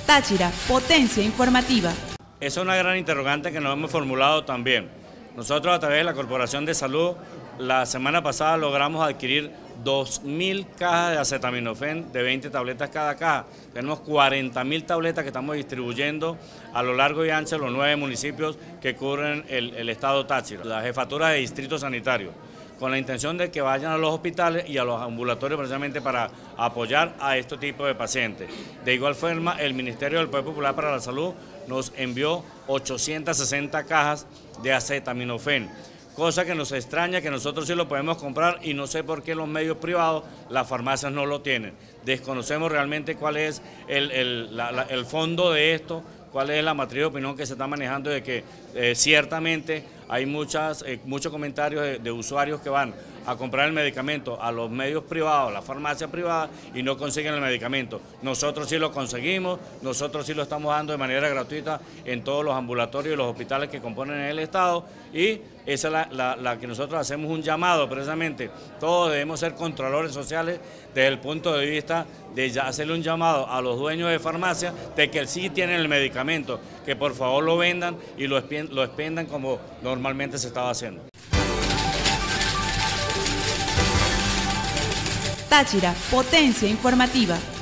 Táchira, potencia informativa. Esa es una gran interrogante que nos hemos formulado también. Nosotros a través de la Corporación de Salud, la semana pasada logramos adquirir 2.000 cajas de acetaminofén de 20 tabletas cada caja. Tenemos 40.000 tabletas que estamos distribuyendo a lo largo y ancho de los 9 municipios que cubren el estado Táchira, la jefatura de distrito sanitario, con la intención de que vayan a los hospitales y a los ambulatorios precisamente para apoyar a este tipo de pacientes. De igual forma, el Ministerio del Poder Popular para la Salud nos envió 860 cajas de acetaminofén, cosa que nos extraña que nosotros sí lo podemos comprar y no sé por qué los medios privados, las farmacias no lo tienen. Desconocemos realmente cuál es el fondo de esto, cuál es la matriz de opinión que se está manejando de que ciertamente hay muchos comentarios de usuarios que van a comprar el medicamento a los medios privados, las farmacias privadas y no consiguen el medicamento. Nosotros sí lo conseguimos, nosotros sí lo estamos dando de manera gratuita en todos los ambulatorios y los hospitales que componen el estado y esa es la que nosotros hacemos un llamado precisamente. Todos debemos ser controladores sociales desde el punto de vista de ya hacerle un llamado a los dueños de farmacia de que sí tienen el medicamento, que por favor lo vendan y lo expendan como normalmente se estaba haciendo. Táchira, potencia informativa.